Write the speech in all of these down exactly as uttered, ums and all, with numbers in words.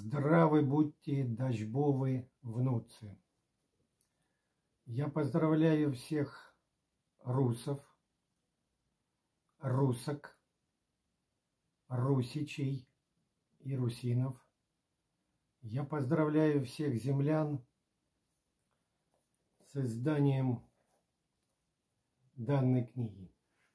Здравы будьте, дождьбовы внуцы. Я поздравляю всех русов, русок, русичей и русинов. Я поздравляю всех землян с изданием данной книги.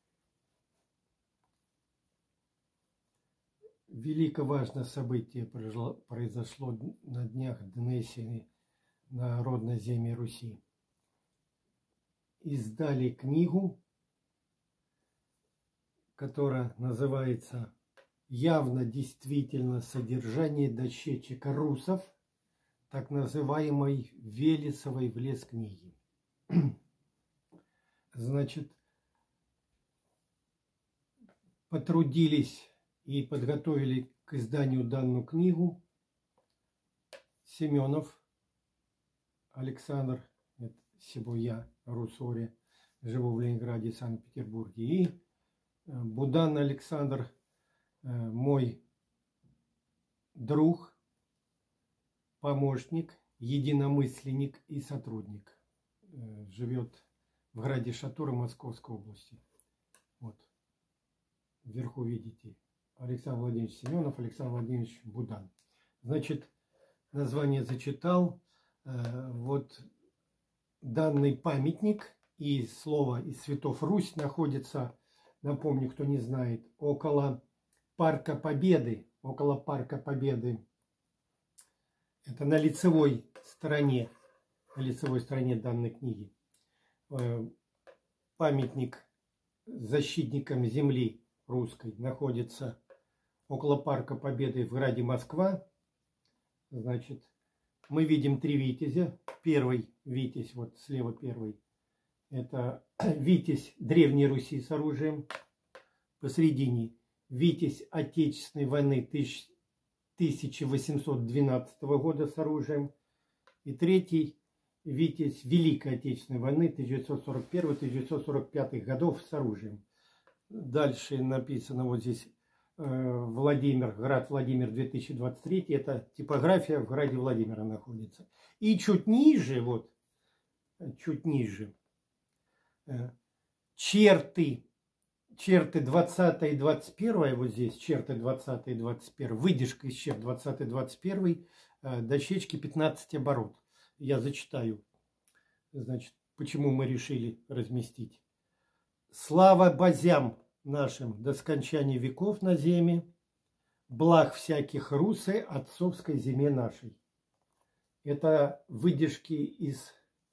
Велико важное событие произошло на днях днесени на родной земле Руси. Издали книгу, которая называется «Явно действительно содержание дощечек русов», так называемой Велесовой в лес книги. Значит, потрудились и подготовили к изданию данную книгу Семенов Александр, это сего я, Русоре, живу в Ленинграде, Санкт-Петербурге, и Будан Александр, мой друг, помощник, единомысленник и сотрудник. Живет в граде Шатура Московской области. Вот. Вверху видите. Александр Владимирович Семенов, Александр Владимирович Будан. Значит, название зачитал. Вот данный памятник и слово из цветов Русь находится, напомню, кто не знает, около Парка Победы. Около Парка Победы. Это на лицевой стороне, на лицевой стороне данной книги. Памятник защитникам земли русской находится около Парка Победы в граде Москва. Значит, мы видим три витязя. Первый витязь, вот слева первый, это витязь Древней Руси с оружием. Посередине витязь Отечественной войны тысяча восемьсот двенадцатого года с оружием. И третий витязь Великой Отечественной войны тысяча девятьсот сорок первого — тысяча девятьсот сорок пятого годов с оружием. Дальше написано вот здесь Владимир, град Владимир, две тысячи двадцать третий. Это типография в граде Владимира находится. И чуть ниже, вот, чуть ниже, черты, черты двадцатое и двадцать первое, вот здесь черты двадцатое и двадцать первое, выдержка из черт двадцатый — двадцать первый, дощечки пятнадцать оборот. Я зачитаю, значит, почему мы решили разместить. Слава базям нашим до скончания веков на земле, благ всяких русы отцовской земле нашей. Это выдержки из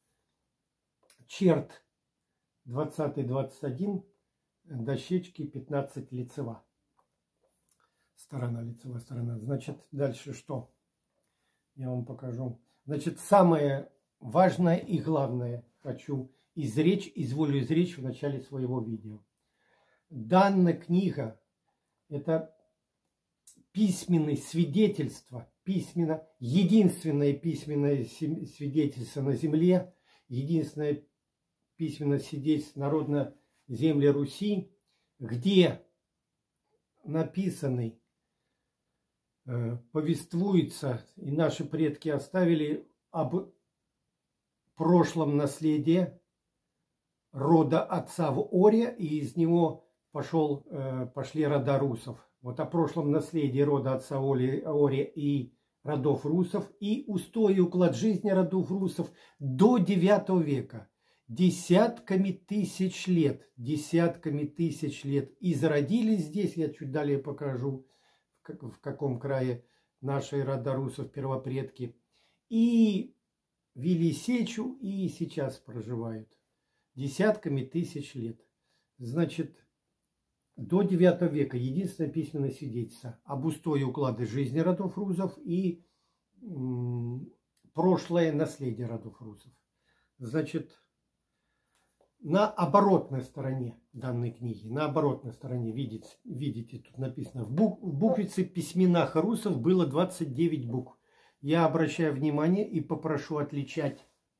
черт двадцатый — двадцать один, дощечки пятнадцать лицева. Сторона, лицевая сторона. Значит, дальше что? Я вам покажу. Значит, самое важное и главное хочу изречь, изволю изречь в начале своего видео. Данная книга – это письменное свидетельство, письменно, единственное письменное свидетельство на земле, единственное письменное свидетельство народной земли Руси, где написаны, э, повествуется, и наши предки оставили об прошлом наследии рода отца в Оре, и из него пошел, э, пошли рода русов. Вот о прошлом наследии рода отца Оре и родов русов, и устой и уклад жизни родов русов до девятого века. Десятками тысяч лет, десятками тысяч лет. И зародились здесь, я чуть далее покажу, в каком крае наши рода русов, первопредки. И вели сечу, и сейчас проживают. Десятками тысяч лет. Значит, до девятого века единственное письменное свидетельство об устое и укладе жизни родов русов и м, прошлое наследие родов русов. Значит, на оборотной стороне данной книги, на оборотной стороне, видите, видите тут написано, в, бук, в буквице письменах русов было двадцать девять букв. Я обращаю внимание и попрошу отличать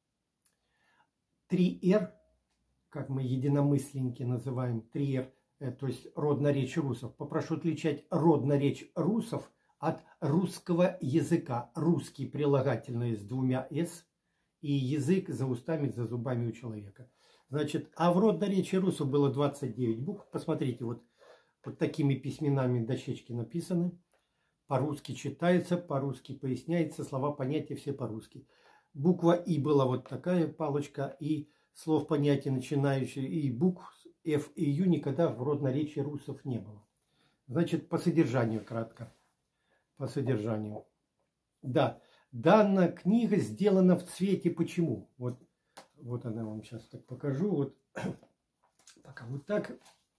три эр, как мы единомысленники называем, три эр, то есть родная речь русов. Попрошу отличать родная речь русов от русского языка. Русский прилагательное с двумя «с» и язык за устами, за зубами у человека. Значит, а в родной речи русов было двадцать девять букв. Посмотрите, вот, вот такими письменами дощечки написаны. По-русски читается, по-русски поясняется, слова, понятия все по-русски. Буква «и» была вот такая палочка, и слов, понятий, начинающие, и букв «ф» и «ю» никогда в родной речи русов не было. Значит, по содержанию кратко. По содержанию. Да, данная книга сделана в цвете. Почему? Вот, вот она вам сейчас так покажу. Вот, пока вот так.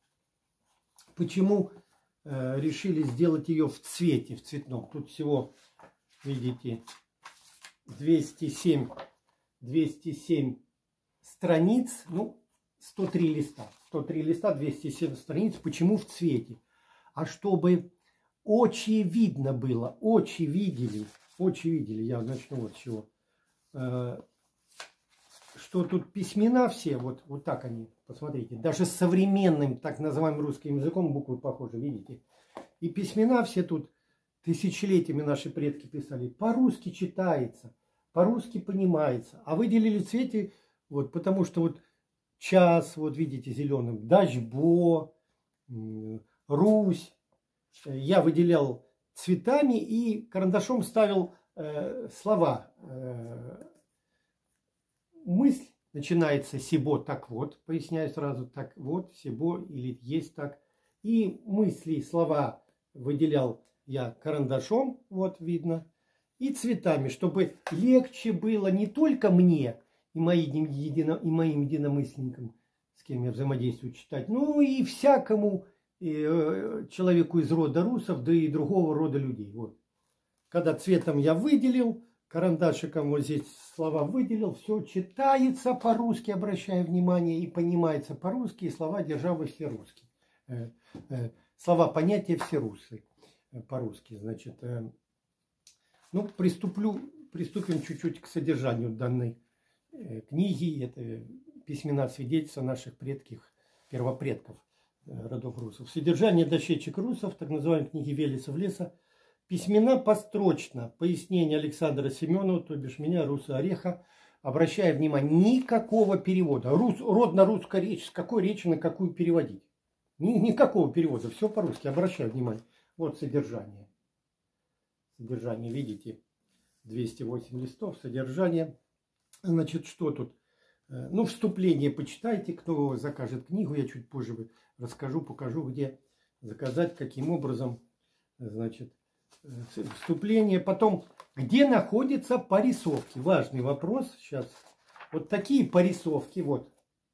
Почему э, решили сделать ее в цвете, в цветном? Тут всего, видите, двести семь, двести семь страниц, ну, сто три листа. сто три листа, двести семь страниц. Почему в цвете? А чтобы очи видно было, очи видели, очи видели, я начну вот с чего. Э, что тут письмена все, вот, вот так они, посмотрите, даже с современным так называемым русским языком буквы похожи, видите. И письмена все тут тысячелетиями наши предки писали, по-русски читается, по-русски понимается. А выделили в цвете, вот, потому что вот час, вот видите, зеленым, дачбо, Русь. Я выделял цветами и карандашом ставил э, слова. Э, мысль начинается сибо, так вот, поясняю сразу, так вот, сибо или есть так. И мысли, слова выделял я карандашом, вот видно, и цветами, чтобы легче было не только мне и, моим, едино, и моим единомысленникам, с кем я взаимодействую, читать, но и всякому и, э, человеку из рода русов, да и другого рода людей. Вот. Когда цветом я выделил, карандашиком вот здесь слова выделил, все читается по-русски, обращая внимание, и понимается по-русски, и слова державы все русские. Э, э, слова, понятия все русские э, по-русски. Значит, э, ну, приступлю, приступим чуть-чуть к содержанию данной э, книги. Это письмена свидетельства наших предков, первопредков э, родов русов. Содержание дощечек русов, так называемой книги Велесов леса. Письмена построчно. Пояснение Александра Семенова, то бишь меня, Руса Ореха. Обращая внимание, никакого перевода. Рус, родно-русская речь. С какой речи на какую переводить? Ни, никакого перевода. Все по-русски. Обращаю внимание. Вот содержание. Содержание, видите, двести восемь листов. Содержание. Значит, что тут? Ну, вступление почитайте. Кто закажет книгу, я чуть позже расскажу, покажу, где заказать, каким образом. Значит, вступление. Потом, где находятся порисовки? Важный вопрос сейчас. Вот такие порисовки, вот.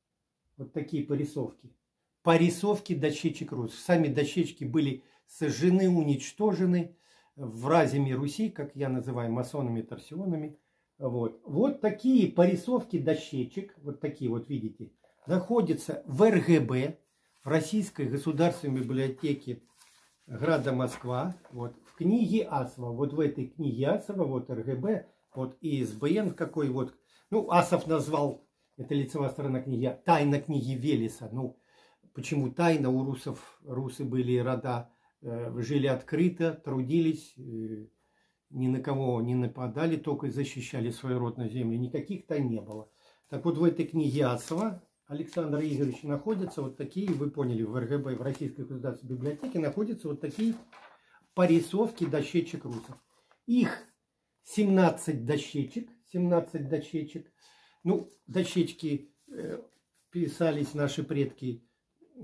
Вот такие порисовки. Порисовки дощечек русов. Сами дощечки были сожжены, уничтожены в разуме Руси, как я называю, масонами, торсионами. Вот. Вот такие порисовки дощечек, вот такие вот, видите, находятся в эр гэ бэ, в Российской государственной библиотеке града Москва, вот, в книге Асова, вот в этой книге Асова, вот эр гэ бэ, вот и эс бэ эн какой вот, ну, Асов назвал, это лицевая сторона книги, тайна книги Велеса, ну, почему тайна? У русов, русы были рода, э, жили открыто, трудились, э, ни на кого не нападали, только защищали свою родную землю, никаких тайн не было. Так вот, в этой книге Асова Александра Игоревича находятся вот такие, вы поняли, в эр гэ бэ, в Российской государственной библиотеке находятся вот такие порисовки дощечек русов. Их семнадцать дощечек, семнадцать дощечек. Ну, дощечки э, писались наши предки э,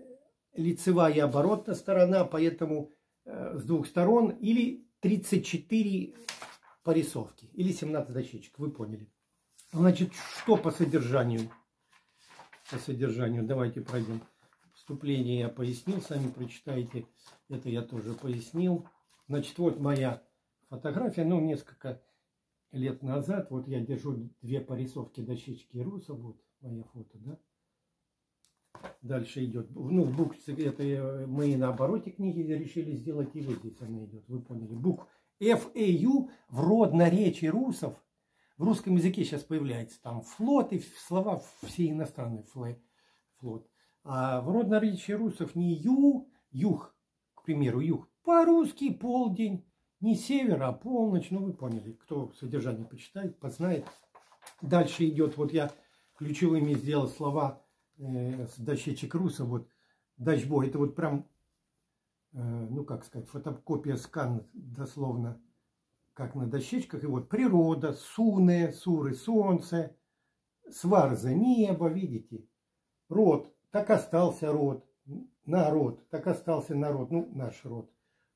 лицевая и оборотная сторона, поэтому э, с двух сторон или тридцать четыре порисовки, или семнадцать дощечек, вы поняли. Значит, что по содержанию? По содержанию. Давайте пройдем. Вступление я пояснил, сами прочитаете. Это я тоже пояснил. Значит, вот моя фотография. Ну, несколько лет назад. Вот я держу две порисовки дощечки русов. Вот моя фото, да. Дальше идет. Ну, в букве, это мы на обороте книги решили сделать. И вот здесь она идет. Вы поняли. Букв эф и ю в родноречии русов. В русском языке сейчас появляется там флот и слова все иностранные, флот. А в родноречии русов не ю, юг, к примеру, юг. По-русски полдень, Не север, а полночь. Ну, вы поняли. Кто содержание почитает, познает. Дальше идет, вот я ключевыми сделал слова э, с дощечек Руса. Вот дачбой. Это вот прям, э, ну, как сказать, фотокопия, скан, дословно, как на дощечках. И вот природа, суне, суры, солнце, сварза, небо, видите. Род, так остался род. Народ, так остался народ. Ну, наш род.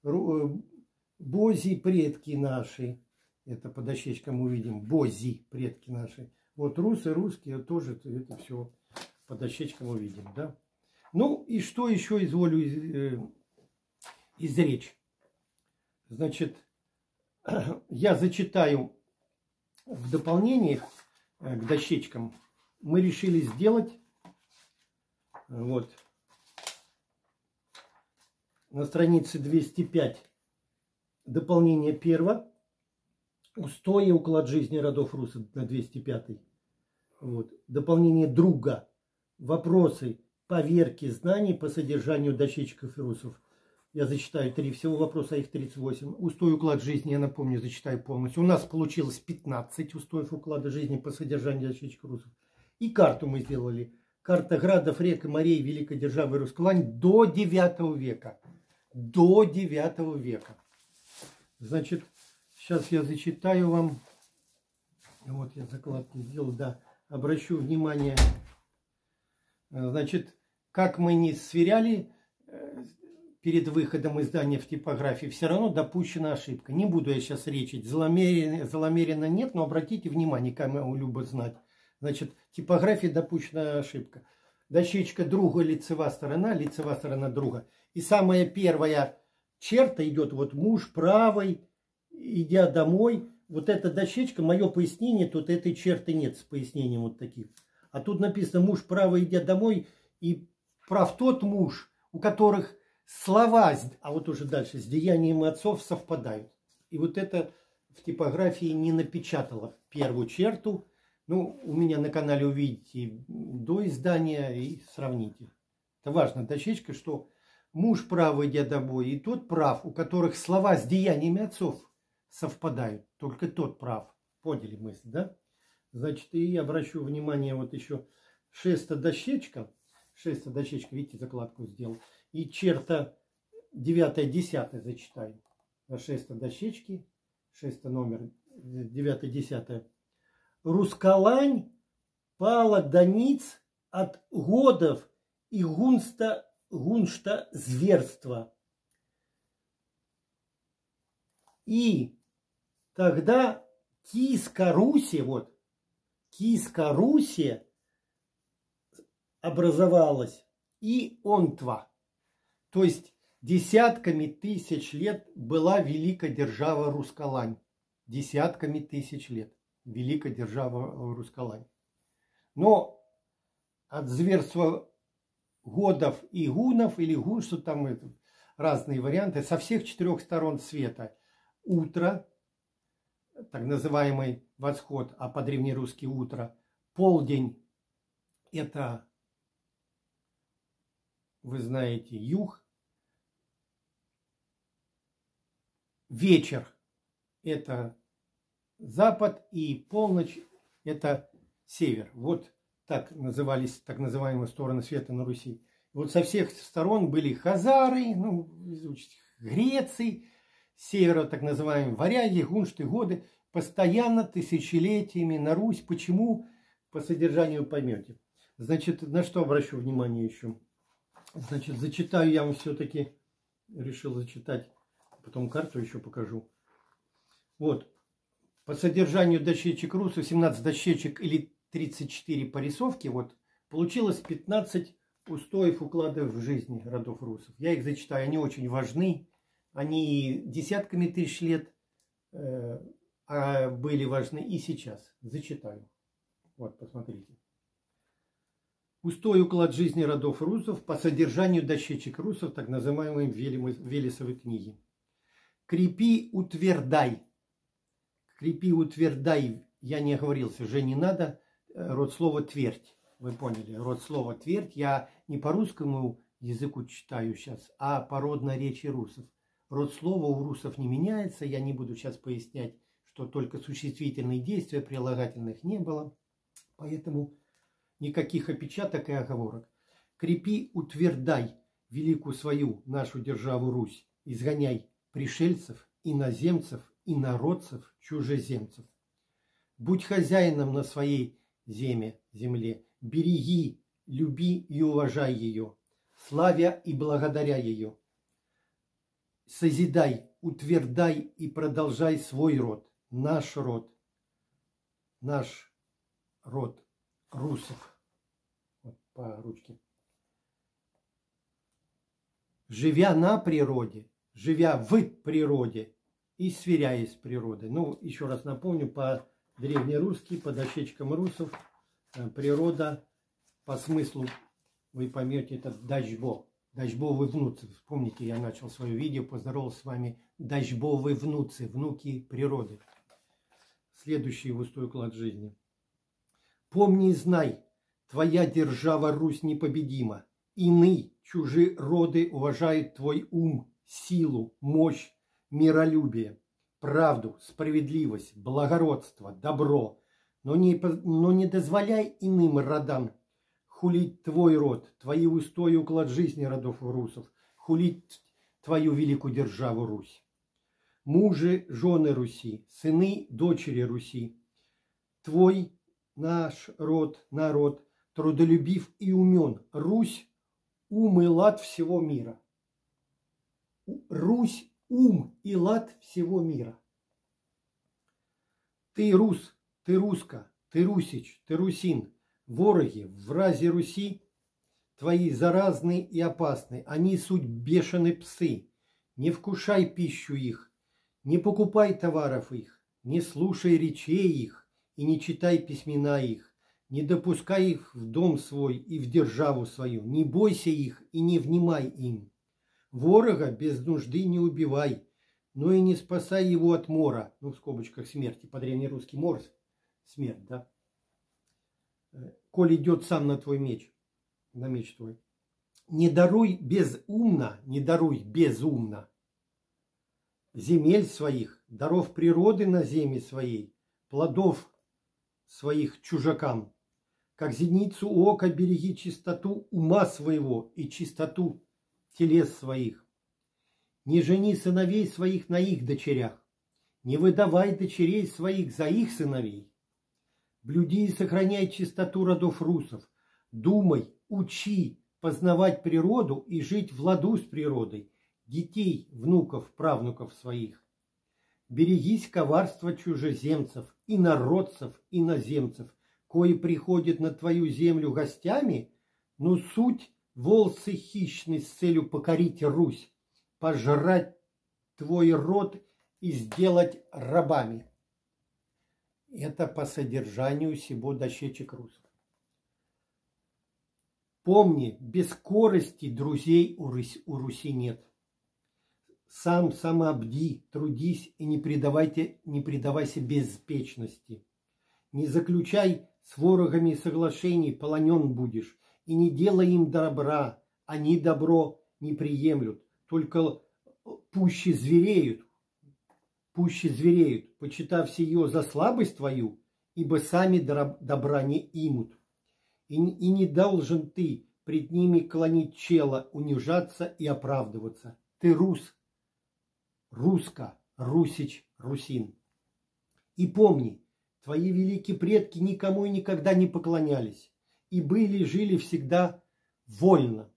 Бози, предки наши. Это по дощечкам увидим. Бози, предки наши. Вот русы, русские, тоже это все по дощечкам увидим. Да? Ну, и что еще изволю из, э, изречь? Значит, я зачитаю в дополнение к дощечкам. Мы решили сделать вот на странице двести пять дополнение первое. Устои и уклад жизни родов русов на двести пятой. Вот. Дополнение друга. Вопросы, поверки, знаний по содержанию дощечек и русов. Я зачитаю три всего вопроса, их тридцать восемь. Устой и уклад жизни, я напомню, зачитаю полностью. У нас получилось пятнадцать устоев уклада жизни по содержанию дощечек русов. И карту мы сделали. Карта градов, рек и морей великой державы Рускалань до девятого века. До девятого века. Значит, сейчас я зачитаю вам. Вот я закладки сделал, да. Обращу внимание. Значит, как мы не сверяли перед выходом издания в типографии, все равно допущена ошибка. Не буду я сейчас речить. Злонамеренно, злонамеренно нет, но обратите внимание, кому любо знать. Значит, в типографии допущена ошибка. Дощечка друга, лицевая сторона, лицевая сторона друга. И самая первая черта идет, вот муж правый, идя домой. Вот эта дощечка, мое пояснение, тут этой черты нет с пояснением вот таких. А тут написано муж правый, идя домой, и прав тот муж, у которых слова, а вот уже дальше, с деяниями отцов совпадают. И вот это в типографии не напечатало первую черту. Ну, у меня на канале увидите до издания и сравните. Это важно, дощечка, что муж правый, идя домой, и тот прав, у которых слова с деяниями отцов совпадают. Только тот прав. Поняли мысль, да? Значит, и обращу внимание, вот еще шестая дощечка. Шестая дощечка, видите, закладку сделал. И черта девятая, десятая зачитаю. На шестой дощечке, шестой номер, девятая, десятая. Рускалань пала до ниц от годов и гунста, гуншта зверства. И тогда киска Руси, вот, киска Руси образовалась и онтва. То есть десятками тысяч лет была великая держава Рускалань. Десятками тысяч лет. Великая держава Рускалань. Но от зверства годов и гунов, или гун, что там это, разные варианты, со всех четырех сторон света. Утро, так называемый восход, а по-древнерусски утро. Полдень, это, вы знаете, юг. Вечер, это запад, и полночь – это север. Вот так назывались так называемые стороны света на Руси. Вот со всех сторон были хазары, ну, Греции, с севера так называемые варяги, гуншты, годы. Постоянно, тысячелетиями на Русь. Почему? По содержанию поймете. Значит, на что обращу внимание еще? Значит, зачитаю я вам все-таки, решил зачитать, потом карту еще покажу. Вот. По содержанию дощечек Руса, семнадцать дощечек или тридцать четыре порисовки, вот, получилось пятнадцать устоев укладов в жизни родов русов. Я их зачитаю, они очень важны. Они десятками тысяч лет э, а были важны и сейчас. Зачитаю. Вот, посмотрите. Устой уклад жизни родов русов по содержанию дощечек русов, так называемой Велесовой книги. Крепи, утверждай. Крепи, утверждай, я не оговорился, же не надо, род слова твердь. Вы поняли, род слова твердь. Я не по русскому языку читаю сейчас, а по родной речи русов. Род слова у русов не меняется. Я не буду сейчас пояснять, что только существительные действия, прилагательных не было. Поэтому никаких опечаток и оговорок. Крепи, утверждай великую свою нашу державу Русь. Изгоняй пришельцев, иноземцев, инородцев, чужеземцев. Будь хозяином на своей земле, земле. Береги, люби и уважай ее, славя и благодаря ее. Созидай, утверждай и продолжай свой род, наш род, наш род русов. Вот по ручке. Живя на природе, живя в природе и сверяясь с природой. Ну, еще раз напомню, по-древнерусски, по дощечкам русов, природа, по смыслу, вы поймете, это дажбо. Дажбовы внуцы. Вспомните, я начал свое видео, поздоровался с вами. Дажбовы внуцы, внуки природы. Следующий густой уклад жизни. Помни и знай, твоя держава Русь непобедима. Иные чужие роды уважают твой ум, силу, мощь, миролюбие, правду, справедливость, благородство, добро. Но не, но не дозволяй иным родам хулить твой род, твои устои, уклад жизни родов русов, хулить твою великую державу Русь. Мужи, жены Руси, сыны, дочери Руси, твой, наш род, народ, трудолюбив и умен, Русь, ум и лад всего мира. Русь, ум и лад всего мира. Ты рус, ты руска, ты русич, ты русин. Вороги в разе Руси твои заразны и опасны. Они суть бешеные псы. Не вкушай пищу их, не покупай товаров их, не слушай речей их и не читай письмена их. Не допускай их в дом свой и в державу свою. Не бойся их и не внимай им. Ворога без нужды не убивай, но и не спасай его от мора. Ну, в скобочках смерти. По-древнерусски мор – смерть, да? Коль идет сам на твой меч, на меч твой. Не даруй безумно, не даруй безумно земель своих, даров природы на земле своей, плодов своих чужакам. Как зеницу ока береги чистоту ума своего и чистоту телес своих. Не жени сыновей своих на их дочерях, не выдавай дочерей своих за их сыновей. Блюди и сохраняй чистоту родов русов. Думай, учи познавать природу и жить в ладу с природой, детей, внуков, правнуков своих. Берегись коварства чужеземцев, инородцев, иноземцев, кои приходят на твою землю гостями, но суть волцы хищны с целью покорить Русь, пожрать твой род и сделать рабами. Это по содержанию сего дощечек русов. Помни, без скорости друзей у Руси, у Руси нет. Сам самообди, трудись и не, предавайте, не предавайся беспечности. Не заключай с ворогами соглашений, полонен будешь, и не делай им добра, они добро не приемлют, только пуще звереют. Пуще звереют, почитав сие за слабость твою, ибо сами добра не имут. И, и не должен ты пред ними клонить чело, унижаться и оправдываться. Ты рус, руска, русич, русин. И помни, твои великие предки никому и никогда не поклонялись, и были, жили всегда вольно.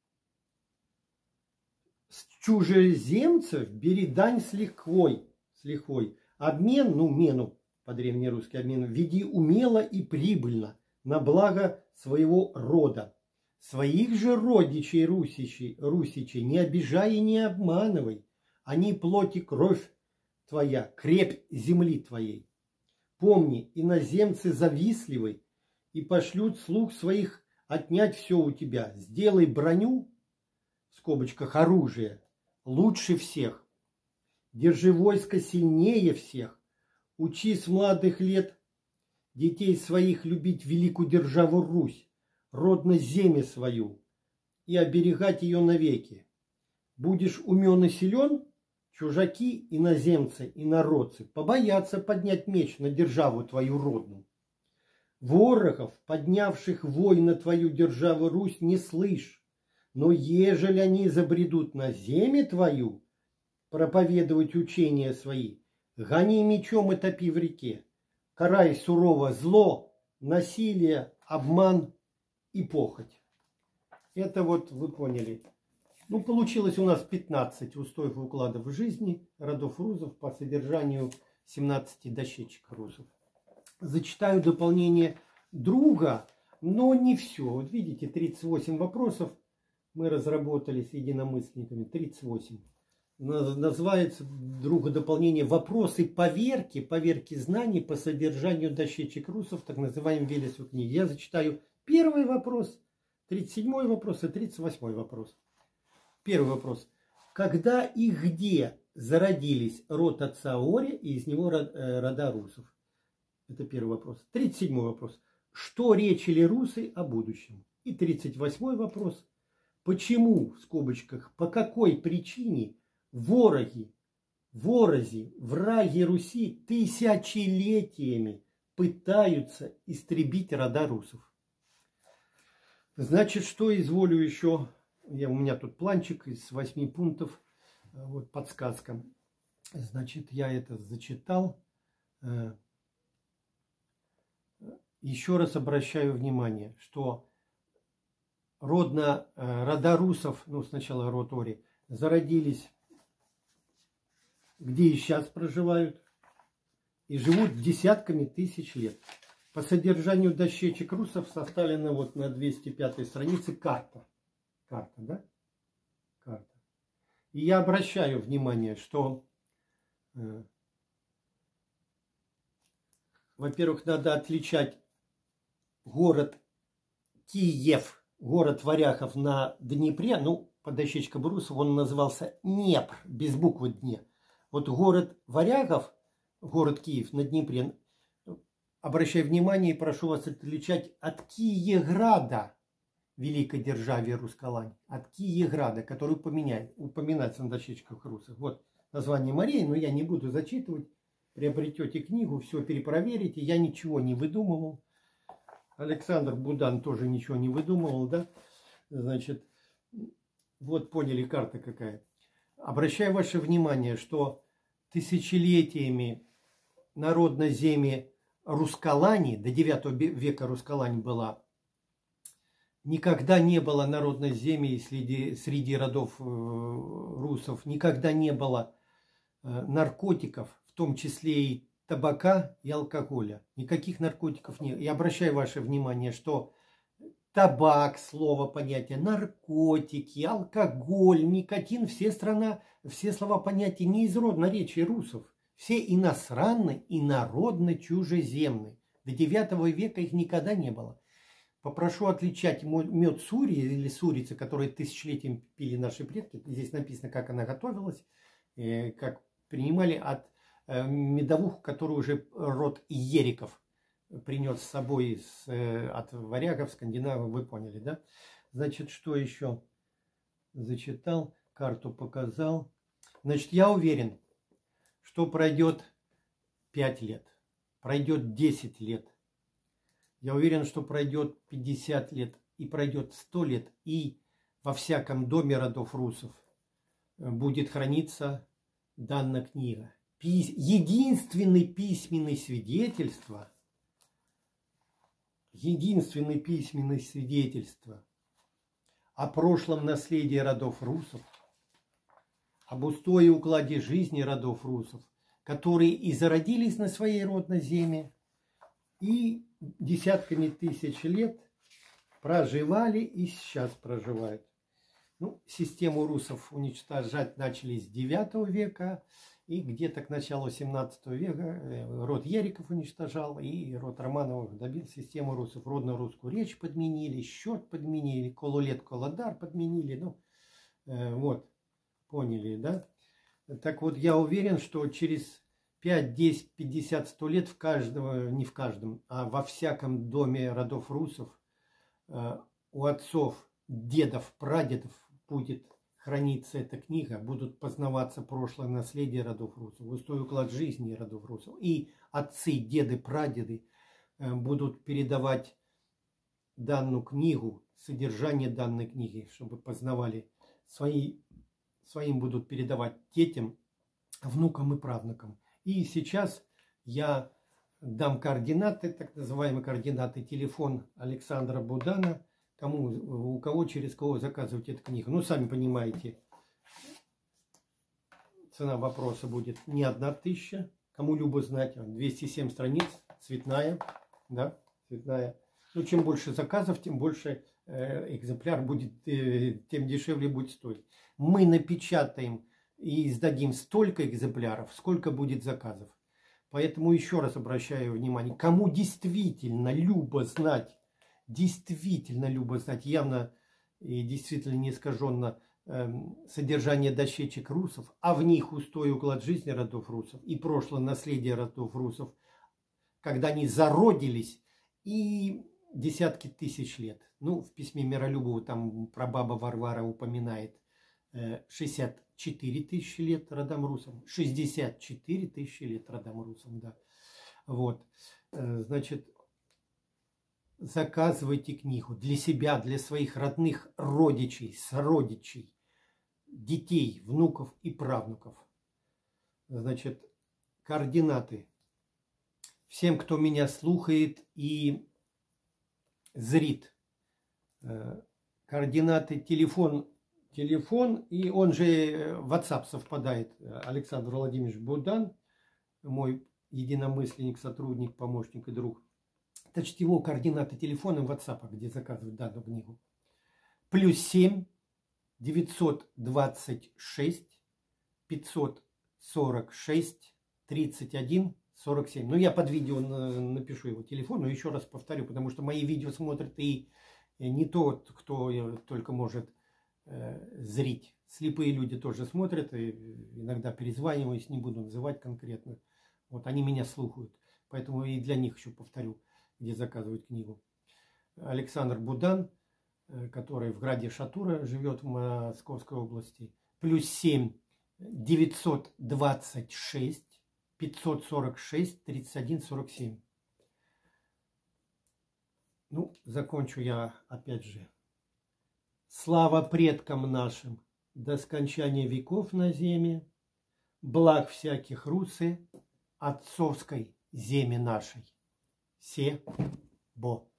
С чужеземцев бери дань с лихвой, с лихвой. Обмен, ну, мену, по-древнерусски обмен, веди умело и прибыльно, на благо своего рода. Своих же родичей русичей, русичей не обижай и не обманывай. Они плоть и кровь твоя, крепь земли твоей. Помни, иноземцы завистливы и пошлют слуг своих отнять все у тебя. Сделай броню, в скобочках оружие, лучше всех. Держи войско сильнее всех. Учи с молодых лет детей своих любить великую державу Русь, родно землю свою, и оберегать ее навеки. Будешь умен и силен, чужаки, иноземцы, инородцы побоятся поднять меч на державу твою родную. Ворогов, поднявших вой на твою державу Русь, не слышь, но ежели они забредут на землю твою, проповедовать учения свои, гони мечом и топи в реке, карай сурово зло, насилие, обман и похоть. Это вот вы поняли. Ну, получилось у нас пятнадцать устоев и укладов жизни родов русов по содержанию семнадцати дощечек русов. Зачитаю дополнение друга, но не все. Вот видите, тридцать восемь вопросов мы разработали с единомышленниками. тридцать восемь. Называется друга дополнение «Вопросы поверки, поверки знаний по содержанию дощечек русов», так называемой Велесу книги. Я зачитаю первый вопрос, тридцать седьмой вопрос и тридцать восьмой вопрос. Первый вопрос. Когда и где зародились род отца Ори и из него рода русов? Это первый вопрос. тридцать седьмой вопрос. Что речили русы о будущем? И тридцать восьмой вопрос. Почему, в скобочках, по какой причине вороги, ворози, враги Руси тысячелетиями пытаются истребить рода русов? Значит, что изволю еще... Я, у меня тут планчик из восьми пунктов, вот подсказка. Значит, я это зачитал. Еще раз обращаю внимание, что родно, рода русов, ну сначала род Ори, зародились, где и сейчас проживают, и живут десятками тысяч лет. По содержанию дощечек русов составлена вот на двести пятой странице карта. Карта, да? Карта. И я обращаю внимание, что, э, во-первых, надо отличать город Киев, город варягов на Днепре, ну, по дощечкам русов он назывался Днепр, без буквы Дне. Вот город варягов, город Киев на Днепре, обращаю внимание и прошу вас отличать от Киеграда, великой державе Рускалань, от Киеграда, который упоминает, упоминается на дощечках русов. Вот название морей, но я не буду зачитывать. Приобретете книгу, все перепроверите. Я ничего не выдумывал. Александр Будан тоже ничего не выдумывал, да? Значит, вот поняли, карта какая. Обращаю ваше внимание, что тысячелетиями народной земли Рускалани, до девятого века Рускалань была, никогда не было народной земли среди, среди родов э, русов, никогда не было э, наркотиков, в том числе и табака и алкоголя. Никаких наркотиков нет. Я обращаю ваше внимание, что табак, слово, понятие, наркотики, алкоголь, никотин, все, страна, все слова, понятия не из родноречия русов. Все иностранные, инородные, чужеземные. До девятого века их никогда не было. Попрошу отличать мед сури или сурицы, которые тысячелетиями пили наши предки. Здесь написано, как она готовилась, как принимали, от медовух, который уже род Иериков принес с собой с, от варягов, скандинавов, вы поняли, да? Значит, что еще? Зачитал, карту показал. Значит, я уверен, что пройдет пять лет, пройдет десять лет. Я уверен, что пройдет пятьдесят лет и пройдет сто лет, и во всяком доме родов русов будет храниться данная книга. Пис... Единственное письменное свидетельство, единственное письменное свидетельство о прошлом наследии родов русов, об устое и укладе жизни родов русов, которые и зародились на своей родной земле, и десятками тысяч лет проживали и сейчас проживают. Ну, систему русов уничтожать начали с девятого века, и где-то к началу семнадцатого века род Ериков уничтожал, и род Романовых добил систему русов. Родно-русскую речь подменили, счет подменили, кололет, колодар подменили. Ну, э, вот, поняли, да? Так вот, я уверен, что через пять, десять, пятьдесят, сто лет в каждого, не в каждом, а во всяком доме родов русов, э, у отцов, дедов, прадедов будет хранится эта книга, будут познаваться прошлое наследие родов русов, густой уклад жизни родов русов. И отцы, деды, прадеды будут передавать данную книгу, содержание данной книги, чтобы познавали, свои, своим будут передавать детям, внукам и правнукам. И сейчас я дам координаты, так называемые координаты, телефон Александра Будана, кому, у кого, через кого заказывать эту книгу. Ну, сами понимаете, цена вопроса будет не одна тысяча, кому любо знать, двести семь страниц, цветная, да, цветная. Ну, чем больше заказов, тем больше э, экземпляр будет, э, тем дешевле будет стоить. Мы напечатаем и издадим столько экземпляров, сколько будет заказов. Поэтому еще раз обращаю внимание, кому действительно любо знать, действительно любо знать, явно и действительно не искаженно э, содержание дощечек русов, а в них устой уклад жизни родов русов и прошлое наследие родов русов, когда они зародились и десятки тысяч лет. Ну, в письме Миролюбова там прабаба Варвара упоминает э, шестьдесят четыре тысячи лет родам русам, шестьдесят четыре тысячи лет родам русам, да. Вот, э, значит, заказывайте книгу для себя, для своих родных родичей, сородичей, детей, внуков и правнуков. Значит, координаты. Всем, кто меня слухает и зрит. Координаты, телефон, телефон, и он же в WhatsApp совпадает. Александр Владимирович Будан, мой единомысленник, сотрудник, помощник и друг. Значит, его координаты телефона в WhatsApp, где заказывать данную книгу. Плюс семь девятьсот двадцать шесть пятьсот сорок шесть тридцать один сорок семь. Ну, я под видео напишу его телефон, но еще раз повторю, потому что мои видео смотрят и не тот, кто только может э, зрить. Слепые люди тоже смотрят, и иногда перезваниваюсь, не буду называть конкретно. Вот они меня слухают, поэтому и для них еще повторю, где заказывать книгу. Александр Будан, который в граде Шатура живет в Московской области. Плюс семь девятьсот двадцать шесть пятьсот сорок шесть тридцать один сорок семь. Ну, закончу я опять же. Слава предкам нашим, до скончания веков на земе, благ всяких русы, отцовской земе нашей. Се-бо.